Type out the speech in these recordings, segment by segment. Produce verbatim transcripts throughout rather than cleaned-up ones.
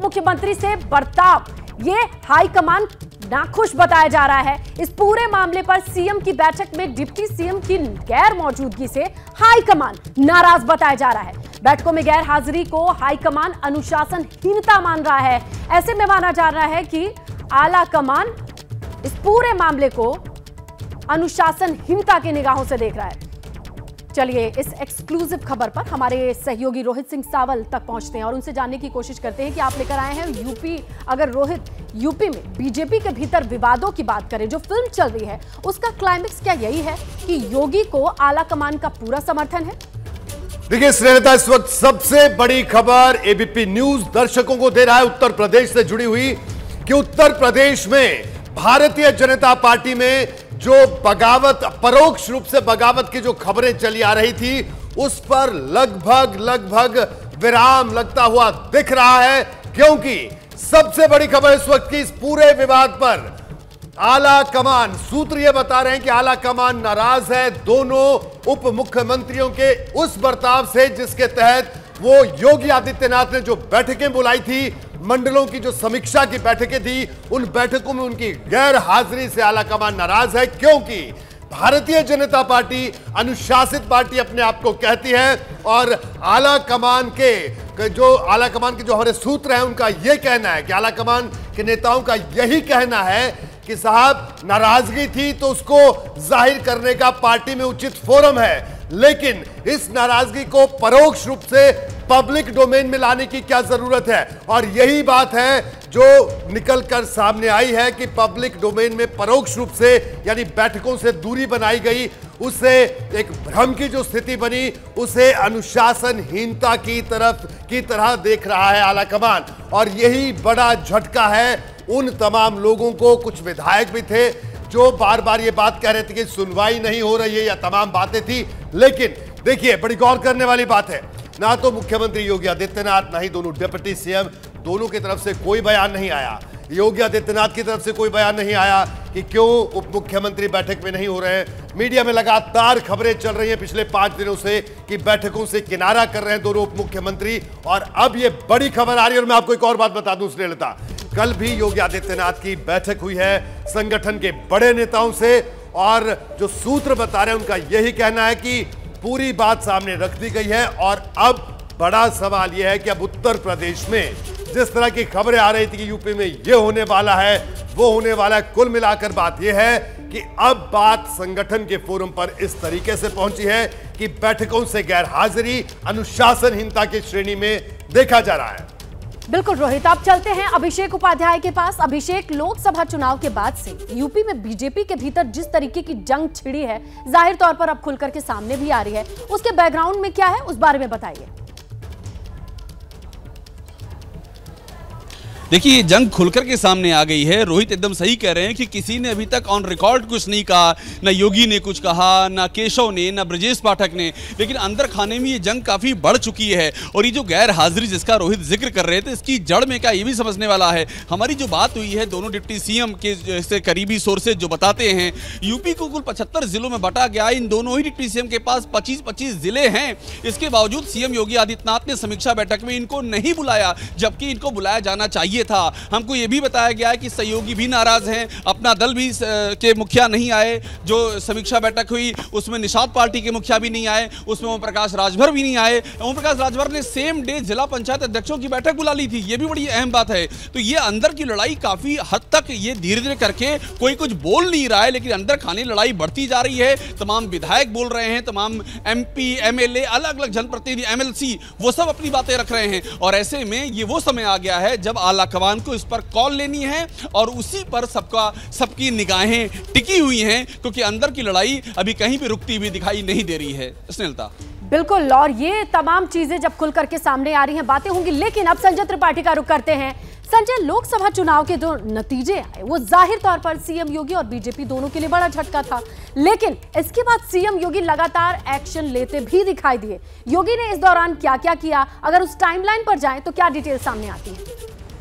मुख्यमंत्री से बर्ताव, ये हाईकमान नाखुश बताया जा रहा है। इस पूरे मामले पर सीएम की बैठक में डिप्टी सीएम की गैर मौजूदगी से हाईकमान नाराज बताया जा रहा है। बैठकों में गैर हाजिरी को हाईकमान अनुशासनहीनता मान रहा है। ऐसे में माना जा रहा है कि आला कमान इस पूरे मामले को अनुशासनहीनता की निगाहों से देख रहा है। चलिए इस एक्सक्लूसिव खबर पर हमारे सहयोगी रोहित सिंह सावल तक पहुंचते हैं और उनसे जानने की कोशिश करते हैं कि आप लेकर आए हैं यूपी। अगर रोहित, यूपी में बीजेपी के भीतर विवादों की बात करें, जो फिल्म चल रही है उसका क्लाइमेक्स क्या यही है कि योगी को आला कमान का पूरा समर्थन है? देखिए श्रेयता, इस वक्त सबसे बड़ी खबर एबीपी न्यूज दर्शकों को दे रहा है उत्तर प्रदेश से जुड़ी हुई कि उत्तर प्रदेश में भारतीय जनता पार्टी में जो बगावत, परोक्ष रूप से बगावत की जो खबरें चली आ रही थी, उस पर लगभग लगभग विराम लगता हुआ दिख रहा है। क्योंकि सबसे बड़ी खबर इस वक्त की इस पूरे विवाद पर आला कमान, सूत्र यह बता रहे हैं कि आला कमान नाराज है दोनों उप मुख्यमंत्रियों के उस बर्ताव से जिसके तहत वो योगी आदित्यनाथ ने जो बैठकें बुलाई थी, मंडलों की जो समीक्षा की बैठकें थी, उन बैठकों में उनकी गैर हाजिरी से आला कमान नाराज है। क्योंकि भारतीय जनता पार्टी अनुशासित पार्टी अपने आप को कहती है और आला कमान के जो आला कमान के जो हमारे सूत्र हैं उनका यह कहना है कि आला कमान के नेताओं का यही कहना है कि साहब नाराजगी थी तो उसको जाहिर करने का पार्टी में उचित फोरम है, लेकिन इस नाराजगी को परोक्ष रूप से पब्लिक डोमेन में लाने की क्या जरूरत है। और यही बात है जो निकलकर सामने आई है कि पब्लिक डोमेन में परोक्ष रूप से यानी बैठकों से दूरी बनाई गई, उससे एक भ्रम की जो स्थिति बनी, उसे अनुशासनहीनता की तरफ की तरह देख रहा है आला कमान। और यही बड़ा झटका है उन तमाम लोगों को, कुछ विधायक भी थे जो बार बार ये बात कह रहे थे कि सुनवाई नहीं हो रही है या तमाम बातें थी। लेकिन देखिए बड़ी गौर करने वाली बात है, ना तो मुख्यमंत्री योगी आदित्यनाथ, ना ही दोनों डिप्टी सीएम, दोनों की तरफ से कोई बयान नहीं आया। योगी आदित्यनाथ की तरफ से कोई बयान नहीं आया कि क्यों उप मुख्यमंत्री बैठक में नहीं हो रहे हैं। मीडिया में लगातार खबरें चल रही हैं पिछले पांच दिनों से कि बैठकों से किनारा कर रहे हैं दोनों उप मुख्यमंत्री। और अब ये बड़ी खबर आ रही है। और मैं आपको एक और बात बता दूं श्रीलता, कल भी योगी आदित्यनाथ की बैठक हुई है संगठन के बड़े नेताओं से, और जो सूत्र बता रहे हैं उनका यही कहना है कि पूरी बात सामने रख दी गई है। और अब बड़ा सवाल यह है कि अब उत्तर प्रदेश में जिस तरह की खबरें आ रही थी कि यूपी में यह होने वाला है, वो होने वाला है, कुल मिलाकर बात यह है कि अब बात संगठन के फोरम पर इस तरीके से पहुंची है कि बैठकों से गैर हाजिरी अनुशासनहीनता की श्रेणी में देखा जा रहा है। बिल्कुल रोहित, आप चलते हैं अभिषेक उपाध्याय के पास। अभिषेक, लोकसभा चुनाव के बाद से यूपी में बीजेपी के भीतर जिस तरीके की जंग छिड़ी है, जाहिर तौर पर अब खुलकर के सामने भी आ रही है, उसके बैकग्राउंड में क्या है उस बारे में बताइए। देखिए जंग खुलकर के सामने आ गई है। रोहित एकदम सही कह रहे हैं कि किसी ने अभी तक ऑन रिकॉर्ड कुछ नहीं कहा, ना योगी ने कुछ कहा, ना केशव ने, ना ब्रजेश पाठक ने, लेकिन अंदर खाने में ये जंग काफी बढ़ चुकी है। और ये जो गैर हाजिरी जिसका रोहित जिक्र कर रहे थे, इसकी जड़ में क्या ये भी समझने वाला है। हमारी जो बात हुई है दोनों डिप्टी सीएम के जैसे करीबी सोर्सेज जो बताते हैं, यूपी को कुल पचहत्तर जिलों में बांटा गया। इन दोनों ही डिप्टी सीएम के पास पच्चीस पच्चीस जिले हैं। इसके बावजूद सीएम योगी आदित्यनाथ ने समीक्षा बैठक में इनको नहीं बुलाया, जबकि इनको बुलाया जाना चाहिए था। हमको यह भी बताया गया है कि सहयोगी भी नाराज हैं, अपना दल भी के मुखिया नहीं आए। जो समीक्षा बैठक हुई उसमें निषाद पार्टी के मुखिया भी नहीं आए, उसमें ओम प्रकाश राजभर भी नहीं आए। ओम प्रकाश राजभर ने सेम डे जिला पंचायत अध्यक्षों की बैठक बुला ली थी, यह भी बड़ी अहम बात है। तो ये अंदर की लड़ाई काफी हद तक ये धीरे धीरे करके कोई कुछ बोल नहीं रहा है, लेकिन अंदर खाने लड़ाई बढ़ती जा रही है। तमाम विधायक बोल रहे हैं, तमाम एमपी, एमएलए, अलग अलग जनप्रतिनिधि, एमएलसी, वो सब अपनी बातें रख रहे हैं। और ऐसे में ये वो समय आ गया है जब आला कमान को इस पर कॉल लेनी है और उसी पर सबका सबकी निगाहें टिकी हुई हैं, क्योंकि अंदर की लड़ाई अभी कहीं भी रुकती हुई दिखाई नहीं दे रही है। स्नेहलता बिल्कुल, और ये तमाम चीजें जब खुल करके सामने आ रही हैं बातें होंगी। लेकिन अब संजय त्रिपाठी का रुख करते हैं। संजय, लोकसभा चुनाव के जो नतीजे आए वो जाहिर तौर पर सीएम योगी और बीजेपी दोनों के लिए बड़ा झटका था, लेकिन इसके बाद सीएम योगी लगातार एक्शन लेते भी दिखाई दिए। योगी ने इस दौरान क्या क्या किया, अगर उस टाइमलाइन पर जाएं तो क्या डिटेल सामने आती है?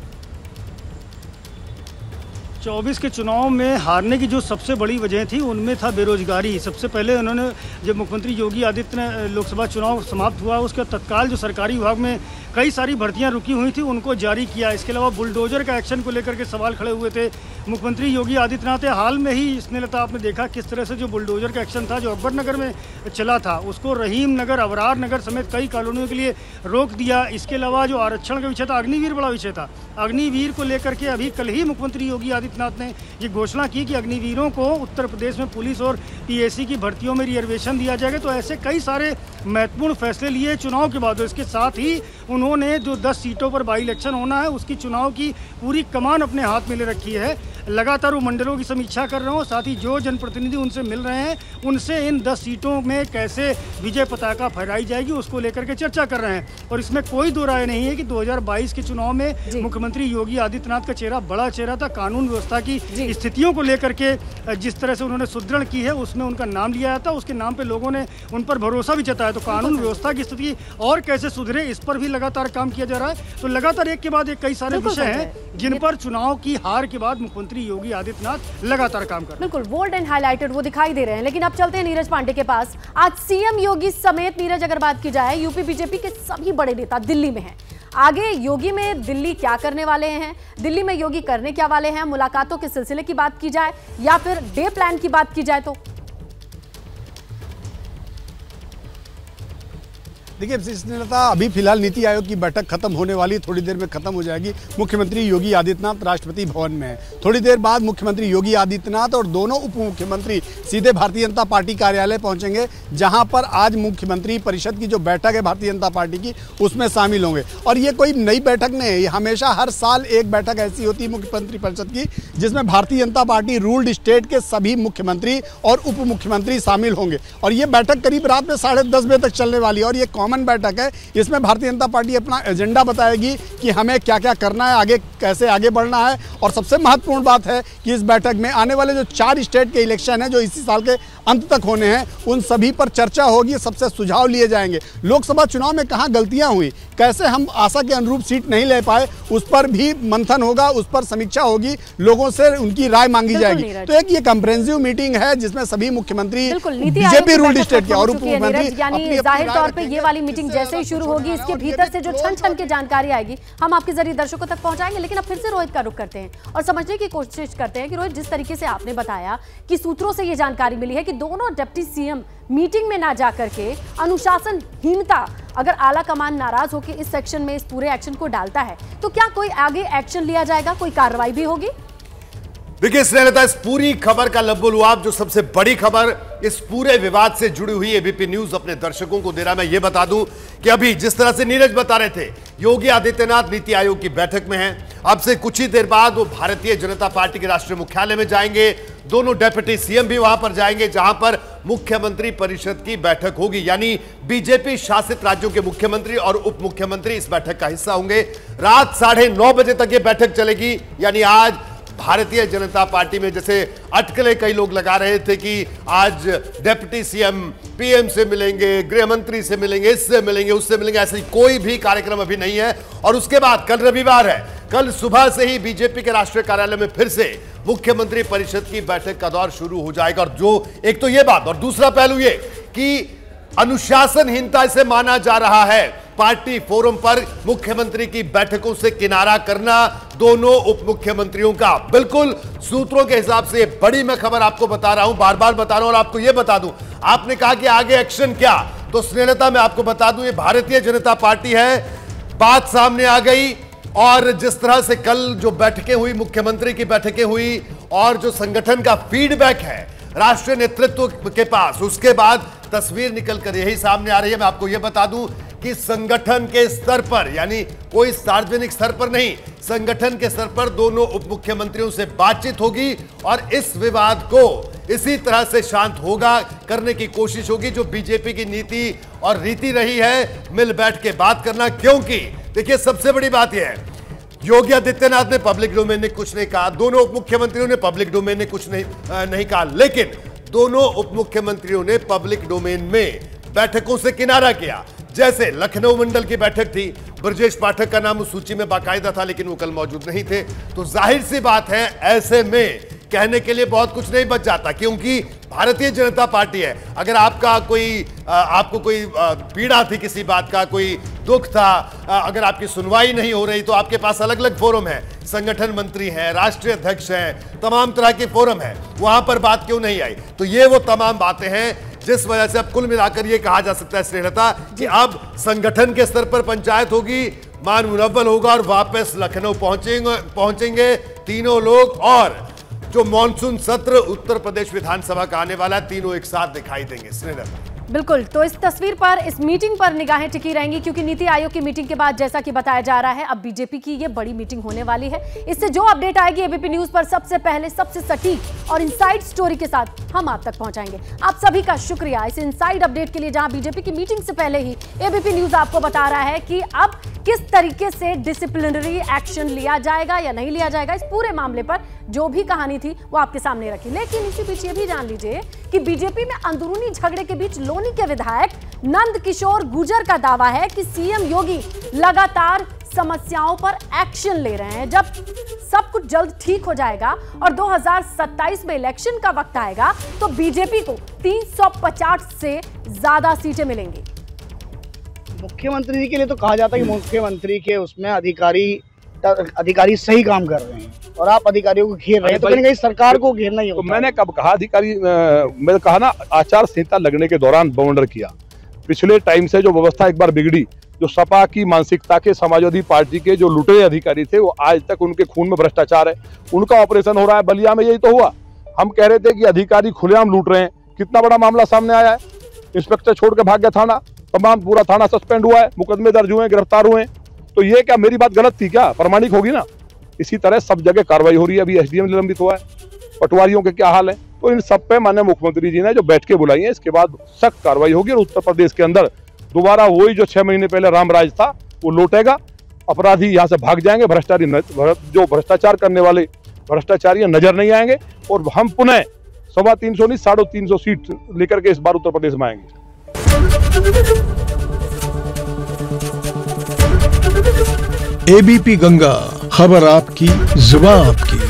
चौबीस के चुनाव में हारने की जो सबसे बड़ी वजह थी उनमें था बेरोजगारी। सबसे पहले उन्होंने जब मुख्यमंत्री योगी आदित्यनाथ लोकसभा चुनाव समाप्त हुआ उसके तत्काल जो सरकारी विभाग में कई सारी भर्तियां रुकी हुई थी उनको जारी किया। इसके अलावा बुलडोजर का एक्शन को लेकर के सवाल खड़े हुए थे। मुख्यमंत्री योगी आदित्यनाथ हाल में ही स्नेहलता आपने देखा किस तरह से जो बुलडोजर का एक्शन था जो अकबर नगर में चला था उसको रहीम नगर, अवरार नगर समेत कई कॉलोनियों के लिए रोक दिया। इसके अलावा जो आरक्षण का विषय था, अग्निवीर बड़ा विषय था। अग्निवीर को लेकर के अभी कल ही मुख्यमंत्री योगी आदित्यनाथ ने ये घोषणा की कि अग्निवीरों को उत्तर प्रदेश में पुलिस और पीएससी की भर्तियों में रिजर्वेशन दिया जाएगा। तो ऐसे कई सारे महत्वपूर्ण फैसले लिए चुनाव के बाद। इसके साथ ही उन्होंने जो दस सीटों पर बाई इलेक्शन होना है उसकी चुनाव की पूरी कमान अपने हाथ में ले रखी है। लगातार वो मंडलों की समीक्षा कर रहे हो, साथ ही जो जनप्रतिनिधि उनसे मिल रहे हैं उनसे इन दस सीटों में कैसे विजय पताका फहराई जाएगी उसको लेकर के चर्चा कर रहे हैं। और इसमें कोई दो राय नहीं है कि दो हज़ार बाईस के चुनाव में मुख्यमंत्री योगी आदित्यनाथ का चेहरा बड़ा चेहरा था। कानून व्यवस्था की स्थितियों को लेकर के जिस तरह से उन्होंने सुदृढ़ की है उसमें उनका नाम लिया जाता, उसके नाम पे लोगों ने उन पर भरोसा भी जताया। तो कानून व्यवस्था की स्थिति और कैसे सुधरे इस पर भी लगातार काम किया जा रहा है। तो लगातार एक के बाद एक कई सारे विषय हैं जिन पर चुनाव की हार के बाद मुख्यमंत्री योगी आदित्यनाथ लगातार काम कर रहे हैं। बिल्कुल बोल्ड एंड हाईलाइटेड वो दिखाई दे रहे हैं। लेकिन अब चलते हैं नीरज पांडे के पास। आज सीएम योगी समेत नीरज अगर बात की जाए यूपी बीजेपी के सभी बड़े नेता दिल्ली में हैं। आगे योगी में दिल्ली क्या करने वाले हैं, दिल्ली में योगी करने क्या वाले हैं, मुलाकातों के सिलसिले की बात की जाए या फिर डे प्लान की बात की जाए तो देखिए स्नेहलता, अभी फिलहाल नीति आयोग की बैठक खत्म होने वाली, थोड़ी देर में खत्म हो जाएगी। मुख्यमंत्री योगी आदित्यनाथ राष्ट्रपति भवन में है। थोड़ी देर बाद मुख्यमंत्री योगी आदित्यनाथ और दोनों उप मुख्यमंत्री सीधे भारतीय जनता पार्टी कार्यालय पहुंचेंगे, जहां पर आज मुख्यमंत्री परिषद की जो बैठक है भारतीय जनता पार्टी की उसमें शामिल होंगे। और ये कोई नई बैठक नहीं है, हमेशा हर साल एक बैठक ऐसी होती है मुख्यमंत्री परिषद की जिसमें Bharatiya Janata party ruled state के सभी मुख्यमंत्री और उप मुख्यमंत्री शामिल होंगे। और ये बैठक करीब रात में साढ़े दस बजे तक चलने वाली है और ये कॉमन बैठक है। इसमें भारतीय जनता पार्टी अपना एजेंडा बताएगी कि हमें क्या क्या करना है, आगे कैसे आगे बढ़ना है। और सबसे महत्वपूर्ण बात है कि इस बैठक में आने वाले जो चार स्टेट के इलेक्शन हैं जो इसी साल के अंत तक होने हैं उन सभी पर चर्चा होगी, सबसे सुझाव लिए जाएंगे। लोकसभा चुनाव में कहां गलतियां हुई, कैसे हम आशा के अनुरूप सीट नहीं ले पाए, उस पर भी मंथन होगा, उस पर समीक्षा होगी, लोगों से उनकी राय मांगी जाएगी। तो एक ये कंप्रेहेंसिव मीटिंग है जिसमें सभी मुख्यमंत्री बीजेपी रूल्ड स्टेट के और उप मुख्यमंत्री यानी जाहिर तौर पे ये वाली मीटिंग जैसे ही शुरू होगी इसके भीतर से जो छन छन की जानकारी आएगी हम आपके जरिए दर्शकों तक पहुंचाएंगे। लेकिन अब फिर से रोहित का रुख करते हैं और समझने की कोशिश करते हैं कि रोहित, जिस तरीके से आपने बताया कि सूत्रों से ये जानकारी मिली है कि दोनों डिप्टी सीएम मीटिंग में ना जाकर के अनुशासनहीनता अगर आला कमान नाराज होकर इस सेक्शन में इस पूरे एक्शन को डालता है तो क्या कोई आगे एक्शन लिया जाएगा, कोई कार्रवाई भी होगी? देखिए स्नेहलता, इस पूरी खबर का लब्बो-लुआब जो सबसे बड़ी खबर इस पूरे विवाद से जुड़ी हुई एबीपी न्यूज अपने दर्शकों को दे रहा है। मैं ये बता दूं कि अभी जिस तरह से नीरज बता रहे थे, योगी आदित्यनाथ नीति आयोग की बैठक में हैं। अब से कुछ ही देर बाद वो भारतीय जनता पार्टी के राष्ट्रीय मुख्यालय में जाएंगे। दोनों डेप्यूटी सीएम भी वहां पर जाएंगे जहां पर मुख्यमंत्री परिषद की बैठक होगी, यानी बीजेपी शासित राज्यों के मुख्यमंत्री और उप मुख्यमंत्री इस बैठक का हिस्सा होंगे। रात साढ़े नौ बजे तक ये बैठक चलेगी। यानी आज भारतीय जनता पार्टी में जैसे अटकलें कई लोग लगा रहे थे कि आज डिप्टी सीएम पीएम से मिलेंगे, गृह मंत्री से मिलेंगे, इससे मिलेंगे, उससे मिलेंगे, ऐसे कोई भी कार्यक्रम अभी नहीं है। और उसके बाद कल रविवार है, कल सुबह से ही बीजेपी के राष्ट्रीय कार्यालय में फिर से मुख्यमंत्री परिषद की बैठक का दौर शुरू हो जाएगा। और जो एक तो ये बात, और दूसरा पहलू ये कि अनुशासनहीनता इसे माना जा रहा है पार्टी फोरम पर मुख्यमंत्री की बैठकों से किनारा करना दोनों उप मुख्यमंत्रियों का। बिल्कुल सूत्रों के हिसाब से बड़ी मैं खबर आपको बता रहा हूं, बार बार बता रहा हूं। और आपको यह बता दूं, आपने कहा कि आगे एक्शन क्या, तो स्नेहलता मैं आपको बता दूं ये भारतीय जनता पार्टी है। बात सामने आ गई और जिस तरह से कल जो बैठकें हुई, मुख्यमंत्री की बैठकें हुई और जो संगठन का फीडबैक है राष्ट्रीय नेतृत्व के पास, उसके बाद तस्वीर निकलकर यही सामने आ रही है। मैं आपको यह बता दूं कि संगठन के स्तर पर, यानी कोई सार्वजनिक स्तर पर नहीं, संगठन के स्तर पर दोनों उप मुख्यमंत्रियों से बातचीत होगी और इस विवाद को इसी तरह से शांत होगा करने की कोशिश होगी जो बीजेपी की नीति और रीति रही है, मिल बैठ के बात करना। क्योंकि देखिए सबसे बड़ी बात यह है, योगी आदित्यनाथ ने पब्लिक डोमेन में कुछ नहीं कहा, दोनों उप मुख्यमंत्रियों ने पब्लिक डोमेन में कुछ नहीं आ, नहीं कहा, लेकिन दोनों उप मुख्यमंत्रियों ने पब्लिक डोमेन में बैठकों से किनारा किया। जैसे लखनऊ मंडल की बैठक थी, ब्रजेश पाठक का नाम उस सूची में बाकायदा था लेकिन वो कल मौजूद नहीं थे। तो जाहिर सी बात है ऐसे में कहने के लिए बहुत कुछ नहीं बच जाता, क्योंकि भारतीय जनता पार्टी है। अगर आपका कोई आपको कोई पीड़ा थी किसी बात का, कोई दुख था, अगर आपकी सुनवाई नहीं हो रही तो आपके पास अलग अलग फोरम है, संगठन मंत्री हैं, राष्ट्रीय अध्यक्ष हैं, तमाम तरह के फोरम हैं, वहां पर बात क्यों नहीं आई? तो ये वो तमाम बातें हैं जिस वजह से अब कुल मिलाकर ये कहा जा सकता है श्रेणता कि अब संगठन के स्तर पर पंचायत होगी, मान मुनव्वल होगा और वापस लखनऊ पहुंचेंगे पहुंचेंगे तीनों लोग, और जो मॉनसून सत्र उत्तर प्रदेश विधानसभा का आने वाला है, तीनों एक साथ दिखाई देंगे श्रेणता। बिल्कुल, तो इस तस्वीर पर, इस मीटिंग पर निगाहें टिकी रहेंगी क्योंकि नीति आयोग की मीटिंग के बाद जैसा कि बताया जा रहा है अब बीजेपी की ये बड़ी मीटिंग होने वाली है। इससे जो अपडेट आएगी एबीपी न्यूज पर सबसे पहले, सबसे सटीक और इनसाइड स्टोरी के साथ हम आप तक पहुंचाएंगे। आप सभी का शुक्रिया इस इनसाइड अपडेट के लिए, जहां बीजेपी की मीटिंग से पहले ही एबीपी न्यूज आपको बता रहा है कि अब किस तरीके से डिसिप्लिनरी एक्शन लिया जाएगा या नहीं लिया जाएगा। इस पूरे मामले पर जो भी कहानी थी वो आपके सामने रखी। लेकिन इसी बीच ये भी जान लीजिए कि बीजेपी में अंदरूनी झगड़े के बीच लोनी के विधायक नंद किशोर गुर्जर का दावा है कि सीएम योगी लगातार समस्याओं पर एक्शन ले रहे हैं। जब सब कुछ जल्द ठीक हो जाएगा और दो हज़ार सत्ताईस में इलेक्शन का वक्त आएगा तो बीजेपी को तीन सौ पचास से ज्यादा सीटें मिलेंगी। मुख्यमंत्री जी के लिए तो कहा जाता है कि मुख्यमंत्री के उसमें अधिकारी अधिकारी सही काम कर रहे हैं और आप अधिकारियों को घेर रहे हैं, तो कहीं कहीं सरकार को घेरना ही होता है। तो मैंने कब कहा अधिकारी, मैंने कहा ना आचार संहिता लगने के दौरान बवंडर किया। पिछले टाइम से जो व्यवस्था एक बार बिगड़ी, जो सपा की मानसिकता के, समाजवादी पार्टी के जो लुटेरे अधिकारी थे वो आज तक उनके खून में भ्रष्टाचार है, उनका ऑपरेशन हो रहा है। बलिया में यही तो हुआ, हम कह रहे थे कि अधिकारी खुलेआम लूट रहे हैं, कितना बड़ा मामला सामने आया है। इंस्पेक्टर छोड़ के भाग गया थाना, तमाम पूरा थाना सस्पेंड हुआ है, मुकदमे दर्ज हुए, गिरफ्तार हुए। तो ये क्या मेरी बात गलत थी क्या? प्रमाणिक होगी ना। इसी तरह सब जगह कार्रवाई हो रही है। अभी एसडीएम निलंबित हुआ है, पटवारियों के क्या हाल है। तो इन सब पे माननीय मुख्यमंत्री जी ने जो बैठकें बुलाई हैं, इसके बाद सख्त कार्रवाई होगी और उत्तर प्रदेश के अंदर दोबारा वही जो छह महीने पहले रामराज था वो लौटेगा। अपराधी यहाँ से भाग जाएंगे, भ्रष्टाचारी जो भ्रष्टाचार करने वाले भ्रष्टाचारी नजर नहीं आएंगे और हम पुनः सवा तीन सौ नहीं साढ़े तीन सौ सीट लेकर के इस बार उत्तर प्रदेश में आएंगे। एबीपी गंगा, खबर आपकी, जुबान आपकी।